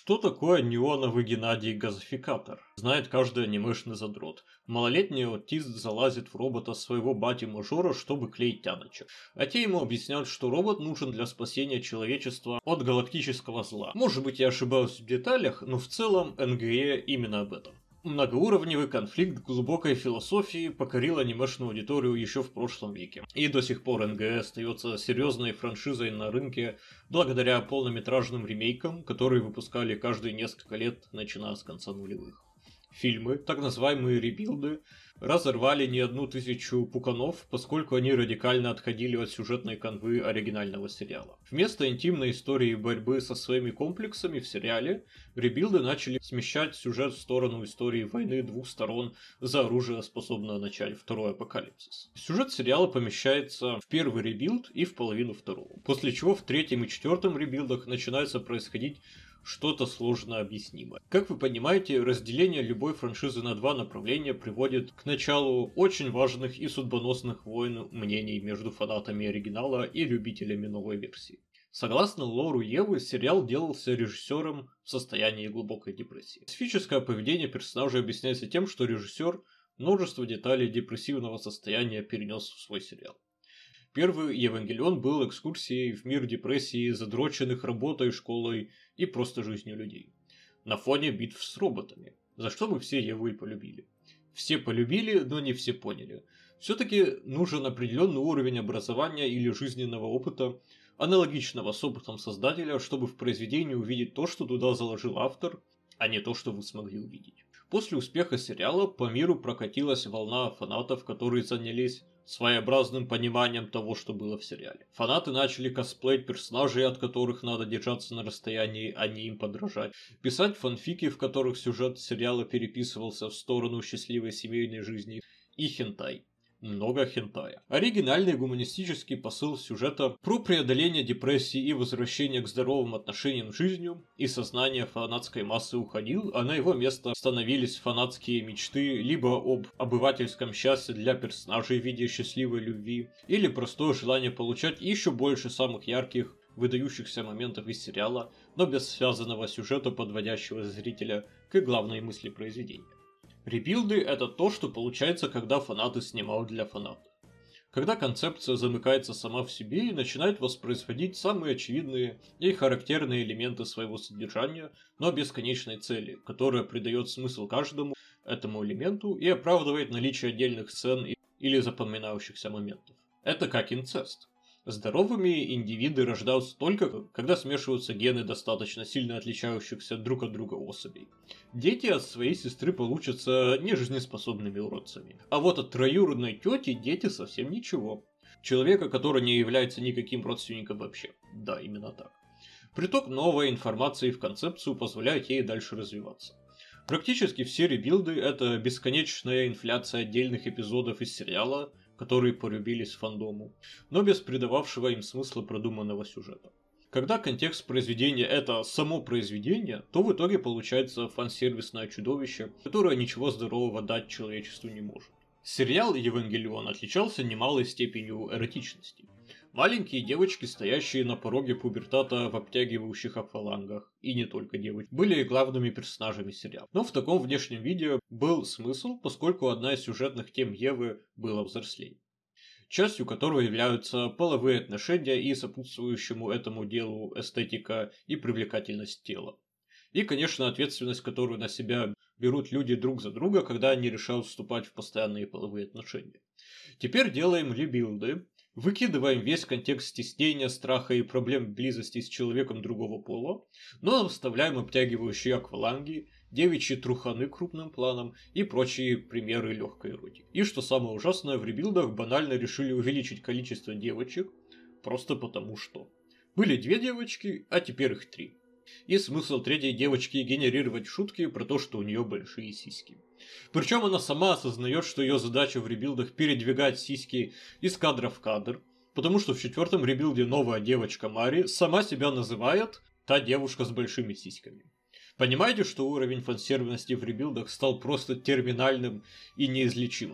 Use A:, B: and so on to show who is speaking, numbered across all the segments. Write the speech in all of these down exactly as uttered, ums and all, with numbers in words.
A: Что такое неоновый Геннадий-газификатор? Знает каждый анимешный задрот. Малолетний аутист залазит в робота своего бати-мажора, чтобы клеить тяночек. А те ему объясняют, что робот нужен для спасения человечества от галактического зла. Может быть, я ошибаюсь в деталях, но в целом эн гэ е именно об этом. Многоуровневый конфликт глубокой философии покорил анимешную аудиторию еще в прошлом веке. И до сих пор эн гэ е остается серьезной франшизой на рынке благодаря полнометражным ремейкам, которые выпускали каждые несколько лет, начиная с конца нулевых. Фильмы, так называемые ребилды, разорвали не одну тысячу пуканов, поскольку они радикально отходили от сюжетной канвы оригинального сериала. Вместо интимной истории борьбы со своими комплексами в сериале, ребилды начали смещать сюжет в сторону истории войны двух сторон за оружие, способное начать второй апокалипсис. Сюжет сериала помещается в первый ребилд и в половину второго, после чего в третьем и четвертом ребилдах начинается происходить что-то сложно объяснимое. Как вы понимаете, разделение любой франшизы на два направления приводит к началу очень важных и судьбоносных войн мнений между фанатами оригинала и любителями новой версии. Согласно лору Евы, сериал делался режиссером в состоянии глубокой депрессии. Специфическое поведение персонажей объясняется тем, что режиссер множество деталей депрессивного состояния перенес в свой сериал. Первый Евангелион был экскурсией в мир депрессии, задроченных работой, школой и просто жизнью людей. На фоне битв с роботами, за что мы все Еву и полюбили. Все полюбили, но не все поняли. Все-таки нужен определенный уровень образования или жизненного опыта, аналогичного с опытом создателя, чтобы в произведении увидеть то, что туда заложил автор, а не то, что вы смогли увидеть. После успеха сериала по миру прокатилась волна фанатов, которые занялись своеобразным пониманием того, что было в сериале. Фанаты начали косплеить персонажей, от которых надо держаться на расстоянии, а не им подражать. Писать фанфики, в которых сюжет сериала переписывался в сторону счастливой семейной жизни. И хентай. Много хентая. Оригинальный гуманистический посыл сюжета про преодоление депрессии и возвращение к здоровым отношениям с жизнью и сознание фанатской массы уходил, а на его место становились фанатские мечты либо об обывательском счастье для персонажей в виде счастливой любви, или простое желание получать еще больше самых ярких, выдающихся моментов из сериала, но без связанного сюжета, подводящего зрителя к главной мысли произведения. Ребилды – это то, что получается, когда фанаты снимают для фанатов. Когда концепция замыкается сама в себе и начинает воспроизводить самые очевидные и характерные элементы своего содержания, но без конечной цели, которая придает смысл каждому этому элементу и оправдывает наличие отдельных сцен или запоминающихся моментов. Это как инцест. Здоровыми индивиды рождаются только, когда смешиваются гены достаточно сильно отличающихся друг от друга особей. Дети от своей сестры получатся нежизнеспособными уродцами. А вот от троюродной тети дети совсем ничего. Человека, который не является никаким родственником вообще. Да, именно так. Приток новой информации в концепцию позволяет ей дальше развиваться. Практически все ребилды – это бесконечная инфляция отдельных эпизодов из сериала, которые полюбились фандому, но без придававшего им смысла продуманного сюжета. Когда контекст произведения – это само произведение, то в итоге получается фансервисное чудовище, которое ничего здорового дать человечеству не может. Сериал «Евангелион» отличался немалой степенью эротичности. Маленькие девочки, стоящие на пороге пубертата в обтягивающих аквалангах, и не только девочки, были главными персонажами сериала. Но в таком внешнем виде был смысл, поскольку одна из сюжетных тем Евы было взросление, частью которого являются половые отношения и сопутствующему этому делу эстетика и привлекательность тела. И, конечно, ответственность, которую на себя берут люди друг за друга, когда они решают вступать в постоянные половые отношения. Теперь делаем ребилды, выкидываем весь контекст стеснения, страха и проблем близости с человеком другого пола, но оставляем обтягивающие акваланги, девичьи труханы крупным планом и прочие примеры легкой эротики. И что самое ужасное, в ребилдах банально решили увеличить количество девочек, просто потому что. Были две девочки, а теперь их три. И смысл третьей девочки генерировать шутки про то, что у нее большие сиськи. Причем она сама осознает, что ее задача в ребилдах передвигать сиськи из кадра в кадр, потому что в четвертом ребилде новая девочка Мари сама себя называет «та девушка с большими сиськами». Понимаете, что уровень фансервисности в ребилдах стал просто терминальным и неизлечимым?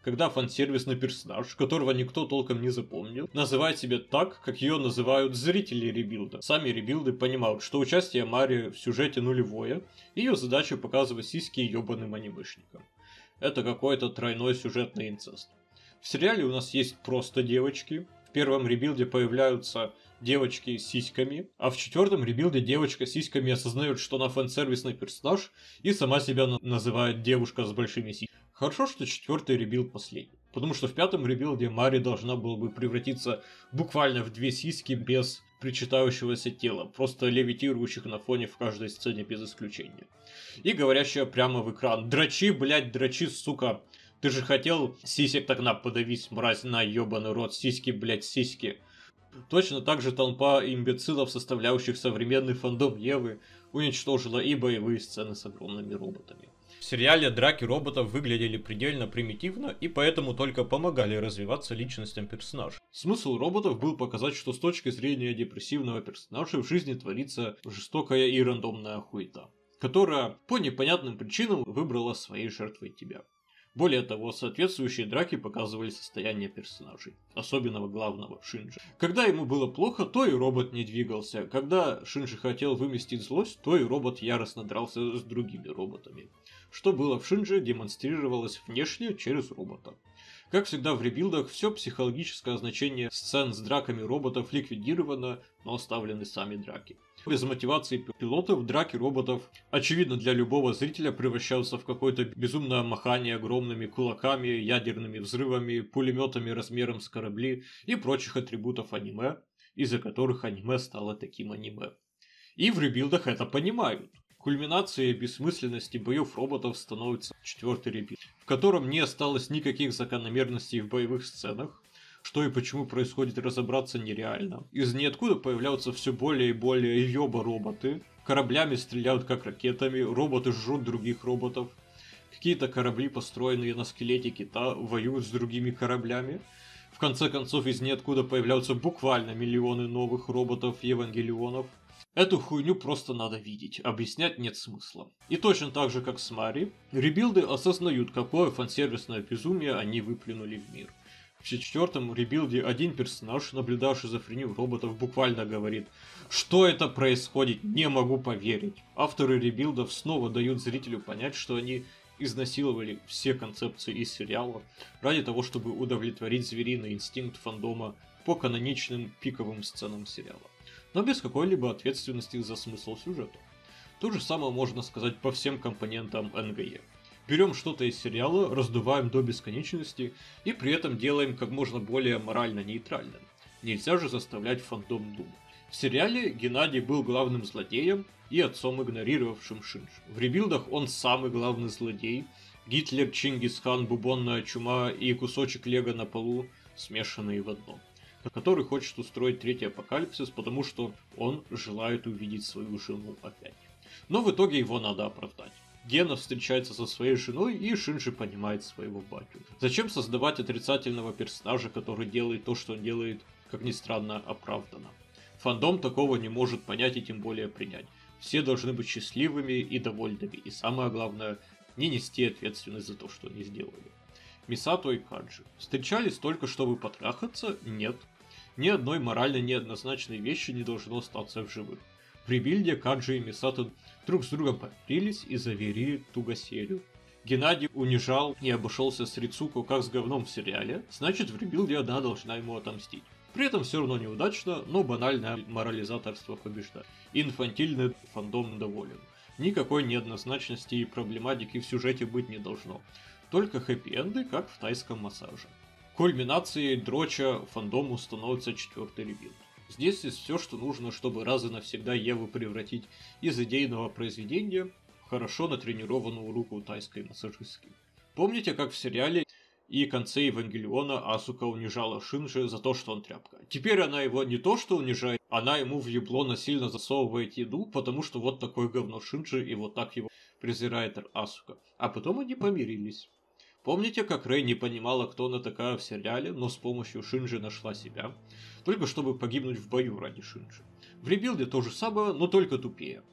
A: когда фансервисный персонаж, которого никто толком не запомнил, называет себя так, как ее называют зрители ребилда. Сами ребилды понимают, что участие Мари в сюжете нулевое, и ее задача показывать сиськи ебаным анимешникам. Это какой-то тройной сюжетный инцест. В сериале у нас есть просто девочки. В первом ребилде появляются девочки с сиськами, а в четвертом ребилде девочка с сиськами осознает, что она фан-сервисный персонаж и сама себя на- называет девушка с большими сиськами. Хорошо, что четвертый ребилд последний, потому что в пятом ребилде Мари должна была бы превратиться буквально в две сиськи без причитающегося тела, просто левитирующих на фоне в каждой сцене без исключения. И говорящая прямо в экран: «Дрочи, блять, дрочи, сука! Ты же хотел сисек, так на, подавись, мразь, на ебаный рот, сиськи, блять, сиськи!» Точно так же толпа имбецилов, составляющих современный фандом Евы, уничтожила и боевые сцены с огромными роботами. В сериале драки роботов выглядели предельно примитивно и поэтому только помогали развиваться личностям персонажей. Смысл роботов был показать, что с точки зрения депрессивного персонажа в жизни творится жестокая и рандомная хуета, которая по непонятным причинам выбрала своей жертвой тебя. Более того, соответствующие драки показывали состояние персонажей, особенного главного Шинджи. Когда ему было плохо, то и робот не двигался. Когда Шинджи хотел выместить злость, то и робот яростно дрался с другими роботами. Что было в Шинджи, демонстрировалось внешне через робота. Как всегда в ребилдах, все психологическое значение сцен с драками роботов ликвидировано, но оставлены сами драки. Без мотивации пилотов драки роботов, очевидно для любого зрителя, превращаются в какое-то безумное махание огромными кулаками, ядерными взрывами, пулеметами размером с корабли и прочих атрибутов аниме, из-за которых аниме стало таким аниме. И в ребилдах это понимают. Кульминацией бессмысленности боев роботов становится четвертый ребилд, в котором не осталось никаких закономерностей в боевых сценах. Что и почему происходит, разобраться нереально. Из ниоткуда появляются все более и более ёба-роботы. Кораблями стреляют как ракетами, роботы жрут других роботов. Какие-то корабли, построенные на скелете кита, воюют с другими кораблями. В конце концов, из ниоткуда появляются буквально миллионы новых роботов-евангелионов. Эту хуйню просто надо видеть, объяснять нет смысла. И точно так же, как с Мари, ребилды осознают, какое фансервисное безумие они выплюнули в мир. В четвертом ребилде один персонаж, наблюдавший шизофрению роботов, буквально говорит: «Что это происходит? Не могу поверить». Авторы ребилдов снова дают зрителю понять, что они изнасиловали все концепции из сериала ради того, чтобы удовлетворить звериный инстинкт фандома по каноничным пиковым сценам сериала, но без какой-либо ответственности за смысл сюжета. То же самое можно сказать по всем компонентам эн гэ е. Берем что-то из сериала, раздуваем до бесконечности и при этом делаем как можно более морально нейтральным. Нельзя же заставлять фандом думать. В сериале Геннадий был главным злодеем и отцом, игнорировавшим Шинджи. В ребилдах он самый главный злодей. Гитлер, Чингисхан, бубонная чума и кусочек лего на полу, смешанные в одном. Который хочет устроить третий апокалипсис, потому что он желает увидеть свою жену опять. Но в итоге его надо оправдать. Гена встречается со своей женой, и Шинджи понимает своего батю. Зачем создавать отрицательного персонажа, который делает то, что он делает, как ни странно, оправданно? Фандом такого не может понять и тем более принять. Все должны быть счастливыми и довольными, и самое главное, не нести ответственность за то, что они сделали. Мисато и Каджи встречались только чтобы потрахаться? Нет. Ни одной морально неоднозначной вещи не должно остаться в живых. В ребилде Каджи и Мисато друг с другом помирились и завели тугосерию. Геннадий унижал и обошелся с Рицуко как с говном в сериале, значит в ребилде она должна ему отомстить. При этом все равно неудачно, но банальное морализаторство побеждает. Инфантильный фандом доволен. Никакой неоднозначности и проблематики в сюжете быть не должно. Только хэппи-энды, как в тайском массаже. Кульминацией дроча фандому становится четвертый ребилд. Здесь есть все, что нужно, чтобы раз и навсегда Еву превратить из идейного произведения в хорошо натренированную руку тайской массажистки. Помните, как в сериале и конце Евангелиона Асука унижала Шинджи за то, что он тряпка? Теперь она его не то что унижает, она ему в ебло насильно засовывает еду, потому что вот такое говно Шинджи, и вот так его презирает Асука. А потом они помирились. Помните, как Рэй не понимала, кто она такая в сериале, но с помощью Шинджи нашла себя? Только чтобы погибнуть в бою ради Шинджи. В ребилде то же самое, но только тупее.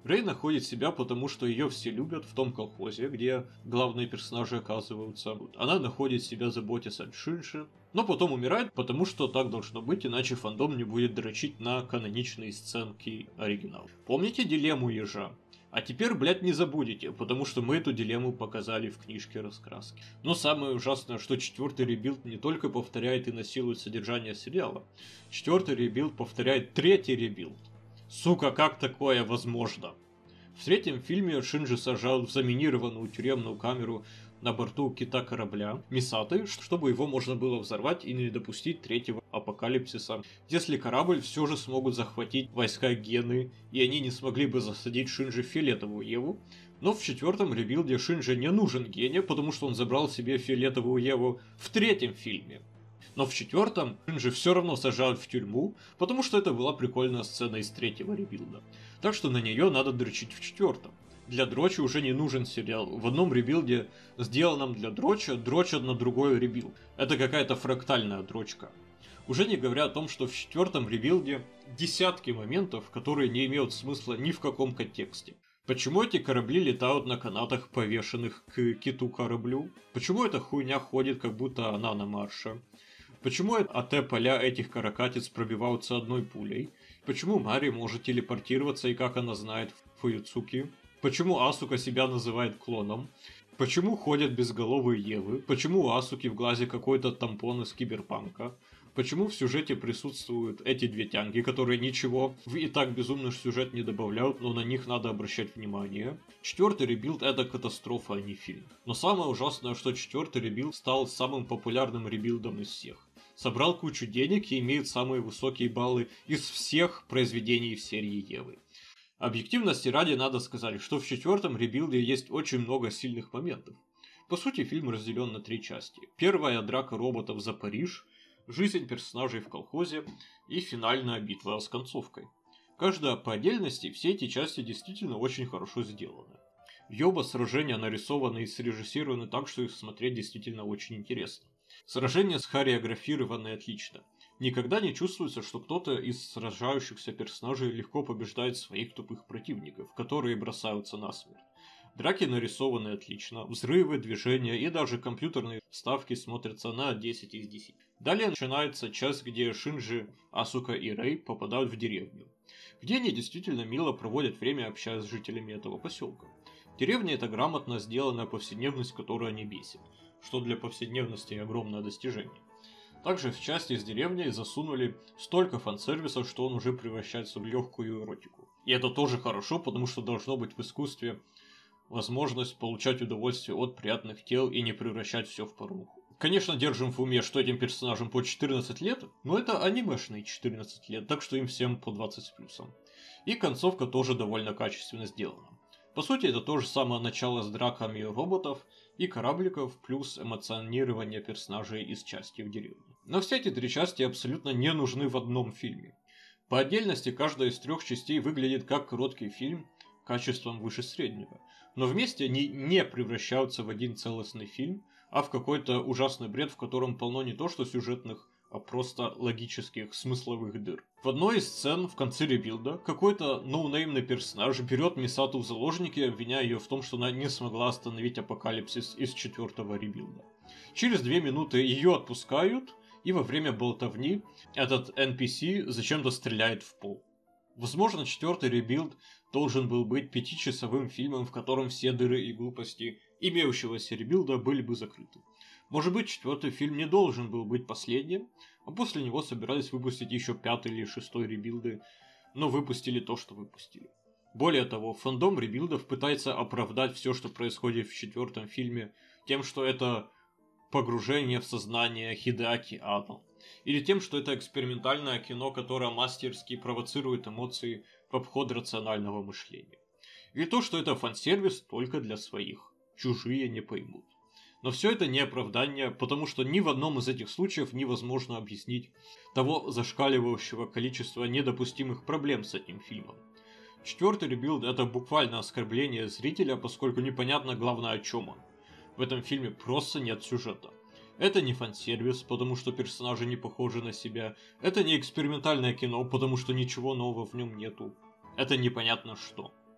A: Рэй находит себя, потому что ее все любят в том колхозе, где главные персонажи оказываются. Она находит себя, заботясь о Шинджи, но потом умирает, потому что так должно быть, иначе фандом не будет дрочить на каноничные сценки оригинала. Помните дилемму ежа? А теперь, блядь, не забудете, потому что мы эту дилемму показали в книжке раскраски. Но самое ужасное, что четвертый ребилд не только повторяет и насилует содержание сериала. Четвертый ребилд повторяет третий ребилд. Сука, как такое возможно? В третьем фильме Шинджи сажал в заминированную тюремную камеру на борту кита корабля Мисаты, чтобы его можно было взорвать и не допустить третьего апокалипсиса. Если корабль все же смогут захватить войска Гены, и они не смогли бы засадить Шинджи в фиолетовую Еву, но в четвертом ребилде Шинджи не нужен Гене, потому что он забрал себе фиолетовую Еву в третьем фильме. Но в четвертом Шинджи все равно сажают в тюрьму, потому что это была прикольная сцена из третьего ребилда. Так что на нее надо дрочить в четвертом. Для дрочи уже не нужен сериал. В одном ребилде, сделанном для дроча, дрочат на другой ребилд. Это какая-то фрактальная дрочка. Уже не говоря о том, что в четвертом ребилде десятки моментов, которые не имеют смысла ни в каком контексте. Почему эти корабли летают на канатах, повешенных к киту-кораблю? Почему эта хуйня ходит, как будто она на марше? Почему АТ-поля этих каракатиц пробиваются одной пулей? Почему Мари может телепортироваться и как она знает Фуюцуки? Почему Асука себя называет клоном? Почему ходят безголовые Евы? Почему у Асуки в глазе какой-то тампон из Киберпанка? Почему в сюжете присутствуют эти две тянги, которые ничего в и так безумный сюжет не добавляют, но на них надо обращать внимание? Четвертый ребилд — это катастрофа, а не фильм. Но самое ужасное, что четвертый ребилд стал самым популярным ребилдом из всех. Собрал кучу денег и имеет самые высокие баллы из всех произведений в серии Евы. Объективности ради надо сказать, что в четвертом ребилде есть очень много сильных моментов. По сути, фильм разделен на три части. Первая — драка роботов за Париж, жизнь персонажей в колхозе и финальная битва с концовкой. Каждая по отдельности, все эти части действительно очень хорошо сделаны. В оба сражения нарисованы и срежиссированы так, что их смотреть действительно очень интересно. Сражения схореографированы отлично. Никогда не чувствуется, что кто-то из сражающихся персонажей легко побеждает своих тупых противников, которые бросаются насмерть. Драки нарисованы отлично, взрывы, движения и даже компьютерные вставки смотрятся на десять из десяти. Далее начинается часть, где Шинджи, Асука и Рэй попадают в деревню, где они действительно мило проводят время, общаясь с жителями этого поселка. Деревня — это грамотно сделанная повседневность, которая не бесит, что для повседневности огромное достижение. Также в части с деревней засунули столько фан-сервисов, что он уже превращается в легкую эротику. И это тоже хорошо, потому что должно быть в искусстве возможность получать удовольствие от приятных тел и не превращать все в порнуху. Конечно, держим в уме, что этим персонажам по четырнадцать лет, но это анимешные четырнадцать лет, так что им всем по двадцать с плюсом. И концовка тоже довольно качественно сделана. По сути, это то же самое начало с драками роботов и корабликов, плюс эмоционирование персонажей из части в деревне. Но все эти три части абсолютно не нужны в одном фильме. По отдельности каждая из трех частей выглядит как короткий фильм, качеством выше среднего. Но вместе они не превращаются в один целостный фильм, а в какой-то ужасный бред, в котором полно не то что сюжетных, а просто логических смысловых дыр. В одной из сцен в конце ребилда какой-то ноунеймный персонаж берет Мисату в заложники, обвиняя ее в том, что она не смогла остановить апокалипсис из четвертого ребилда. Через две минуты ее отпускают, и во время болтовни этот эн пи си зачем-то стреляет в пол. Возможно, четвертый ребилд должен был быть пятичасовым фильмом, в котором все дыры и глупости имеющегося ребилда были бы закрыты. Может быть, четвертый фильм не должен был быть последним, а после него собирались выпустить еще пятый или шестой ребилды, но выпустили то, что выпустили. Более того, фандом ребилдов пытается оправдать все, что происходит в четвертом фильме, тем, что это погружение в сознание Хидеаки Анно, или тем, что это экспериментальное кино, которое мастерски провоцирует эмоции в обход рационального мышления. Или то, что это фан-сервис только для своих, чужие не поймут. Но все это не оправдание, потому что ни в одном из этих случаев невозможно объяснить того зашкаливающего количества недопустимых проблем с этим фильмом. Четвертый ребилд — это буквально оскорбление зрителя, поскольку непонятно главное, о чем он. В этом фильме просто нет сюжета. Это не фан-сервис, потому что персонажи не похожи на себя. Это не экспериментальное кино, потому что ничего нового в нем нету. Это непонятно что.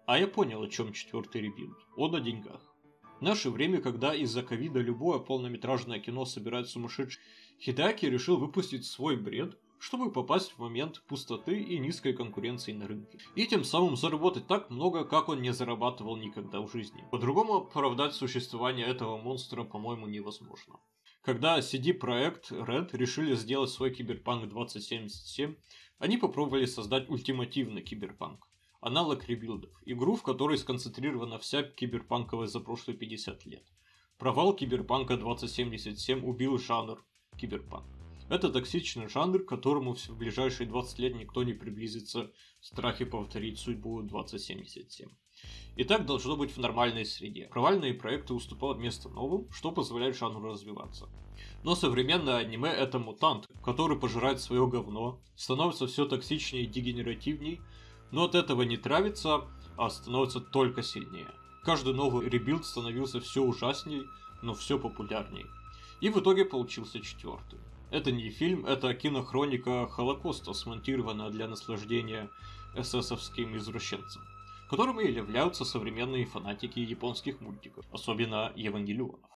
A: А я понял, о чем четвертый ребилд. Он о деньгах. В наше время, когда из-за ковида любое полнометражное кино собирает сумасшедшие, Хидеаки решил выпустить свой бред, чтобы попасть в момент пустоты и низкой конкуренции на рынке. И тем самым заработать так много, как он не зарабатывал никогда в жизни. По-другому оправдать существование этого монстра, по-моему, невозможно. Когда си ди Projekt Red решили сделать свой Киберпанк двадцать семьдесят семь, они попробовали создать ультимативный киберпанк. Аналог ребилдов. Игру, в которой сконцентрирована вся киберпанковость за прошлые пятьдесят лет. Провал Киберпанка двадцать семьдесят семь убил жанр киберпанк. Это токсичный жанр, к которому в ближайшие двадцать лет никто не приблизится в страхе повторить судьбу двадцать семьдесят семь. И так должно быть в нормальной среде. Провальные проекты уступают место новым, что позволяет жанру развиваться. Но современное аниме — это мутант, который пожирает свое говно, становится все токсичнее и дегенеративней, но от этого не травится, а становится только сильнее. Каждый новый ребилд становился все ужасней, но все популярней. И в итоге получился четвертый. Это не фильм, это кинохроника Холокоста, смонтированная для наслаждения эсэсовским извращенцам, которыми и являются современные фанатики японских мультиков, особенно Евангелионов.